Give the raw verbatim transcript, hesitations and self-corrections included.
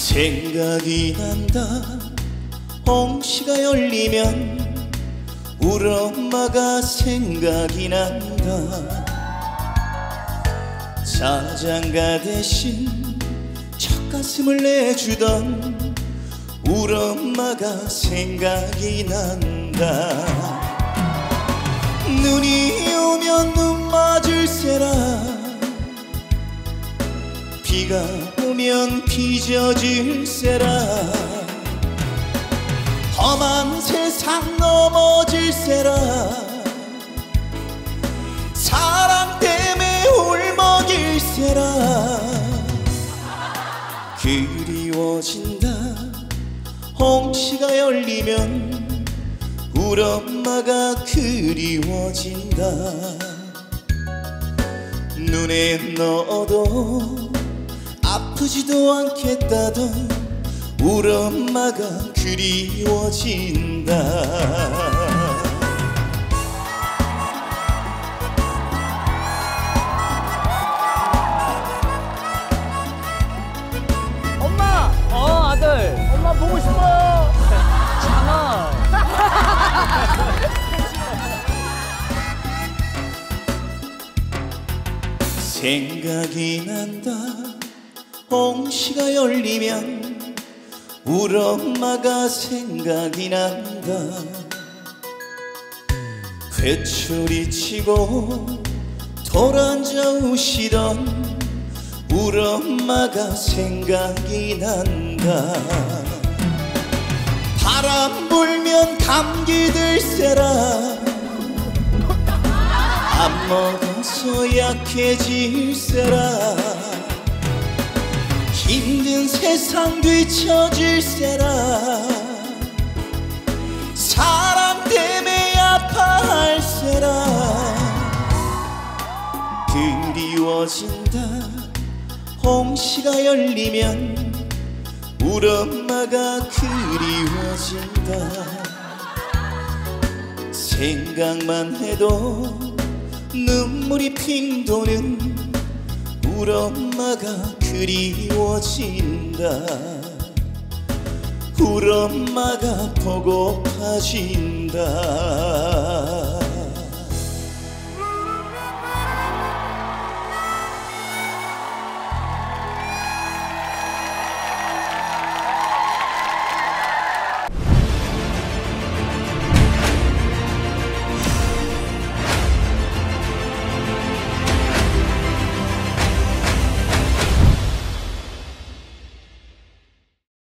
생각이 난다. 홍시가 열리면 우리 엄마가 생각이 난다. 자장가 대신 젖가슴을 내주던 우리 엄마가 생각이 난다. 눈이 오면 눈 맞을세라, 비가 오면 비 젖을세라. 험한 세상 넘어질세라. 사랑 때문에 울먹일세라. 그리워진다. 홍시가 열리면 우리 엄마가 그리워진다. 눈에 넣어도 아프지도 않겠다던 우리 엄마가 그리워진다. 엄마! 어, 아들! 엄마 보고 싶어요! 장아! 생각이 난다. 홍시가 열리면 우리 엄마가 생각이 난다. 회초리 치고 돌아앉아 우시던 우리 엄마가 생각이 난다. 바람 불면 감기 들세라. 안 먹어서 약해질세라. 힘든 세상 뒤처질세라. 사랑 때문에 아파할세라. 그리워진다. 홍시가 열리면 우리 엄마가 그리워진다. 생각만 해도 눈물이 핑 도는 우리 엄마가 그리워진다. 우리 엄마가 보고파진다.